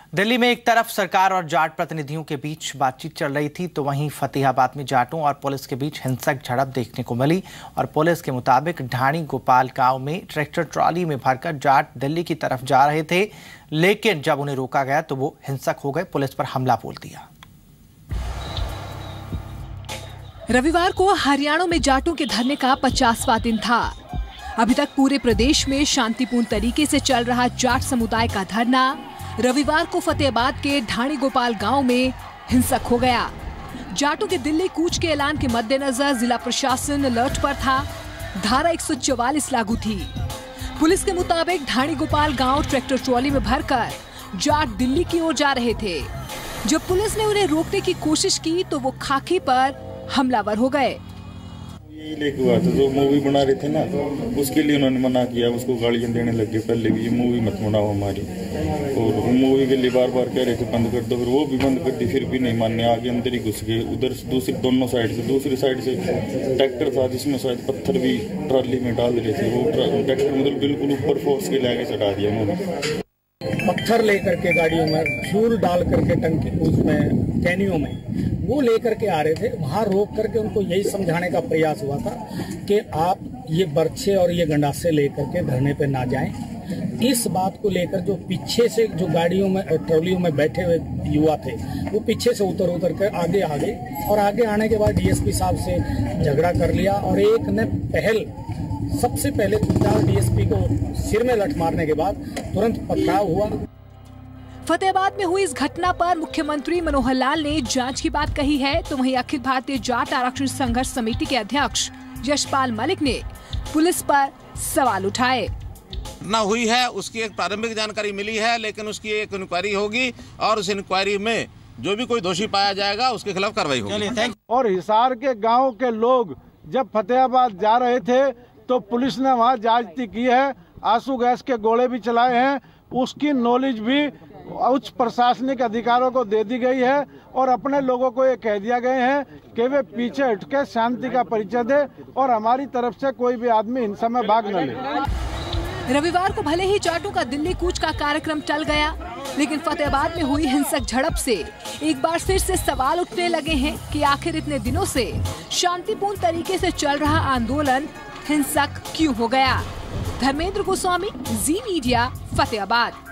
दिल्ली में एक तरफ सरकार और जाट प्रतिनिधियों के बीच बातचीत चल रही थी, तो वहीं फतेहाबाद में जाटों और पुलिस के बीच हिंसक झड़प देखने को मिली। और पुलिस के मुताबिक ढाणी गोपाल गांव में ट्रैक्टर ट्रॉली में भरकर जाट दिल्ली की तरफ जा रहे थे, लेकिन जब उन्हें रोका गया तो वो हिंसक हो गए, पुलिस पर हमला बोल दिया। रविवार को हरियाणा में जाटों के धरने का 50वां दिन था। अभी तक पूरे प्रदेश में शांतिपूर्ण तरीके से चल रहा जाट समुदाय का धरना रविवार को फतेहाबाद के ढाणी गोपाल गांव में हिंसक हो गया। जाटों के दिल्ली कूच के ऐलान के मद्देनजर जिला प्रशासन अलर्ट पर था। धारा 144 लागू थी। पुलिस के मुताबिक ढाणी गोपाल गांव ट्रैक्टर ट्रॉली में भरकर जाट दिल्ली की ओर जा रहे थे। जब पुलिस ने उन्हें रोकने की कोशिश की तो वो खाकी पर हमलावर हो गए। ये लेके हुआ था, जो मूवी बना रहे थे ना, उसके लिए उन्होंने मना किया, उसको गालियां देने लगे पहले भी, ये मूवी मत बनाओ हमारी। और वो मूवी के लिए बार बार कह रहे थे बंद कर दो, फिर वो भी बंद कर दी, फिर भी नहीं मानने, आगे अंदर ही घुस गए। उधर दूसरी दोनों साइड से, दूसरी साइड से ट्रैक्टर था जिसमें शायद पत्थर भी ट्रॉली में डाल रहे थे, वो ट्रैक्टर मतलब बिल्कुल ऊपर फोर्स के लाके चढ़ा दिया उन्होंने। पत्थर लेकर के गाड़ियों में फ्यूल डाल करके टंकी उसमें कैनियों में वो लेकर के आ रहे थे। वहां रोक करके उनको यही समझाने का प्रयास हुआ था कि आप ये बर्छे और ये गंडासे लेकर के धरने पे ना जाएं। इस बात को लेकर जो पीछे से जो गाड़ियों में ट्रॉलियों में बैठे हुए युवा थे वो पीछे से उतर कर आगे आ गए और आगे आने के बाद डीएसपी साहब से झगड़ा कर लिया और एक ने सबसे पहले डीएसपी को सिर में लठ मारने के बाद तुरंत पथराव हुआ। फतेहाबाद में हुई इस घटना पर मुख्यमंत्री मनोहर लाल ने जांच की बात कही है, तो वहीं अखिल भारतीय जाट आरक्षण संघर्ष समिति के अध्यक्ष यशपाल मलिक ने पुलिस पर सवाल उठाए। घटना हुई है, उसकी एक प्रारंभिक जानकारी मिली है, लेकिन उसकी एक इंक्वायरी होगी और उस इंक्वायरी में जो भी कोई दोषी पाया जाएगा उसके खिलाफ कार्रवाई होगी। और हिसार के गाँव के लोग जब फतेहाबाद जा रहे थे तो पुलिस ने वहाँ जांच की है, आंसू गैस के गोले भी चलाए हैं, उसकी नॉलेज भी उच्च प्रशासनिक अधिकारियों को दे दी गई है और अपने लोगों को ये कह दिया गए हैं कि वे पीछे हटके शांति का परिचय दे और हमारी तरफ से कोई भी आदमी हिंसा में भाग न ले। रविवार को भले ही जाटों का दिल्ली कूच का कार्यक्रम टल गया, लेकिन फतेहाबाद में हुई हिंसक झड़प से एक बार फिर से सवाल उठने लगे हैं कि आखिर इतने दिनों से शांतिपूर्ण तरीके से चल रहा आंदोलन हिंसक क्यों हो गया। धर्मेंद्र गोस्वामी, जी मीडिया, फतेहाबाद।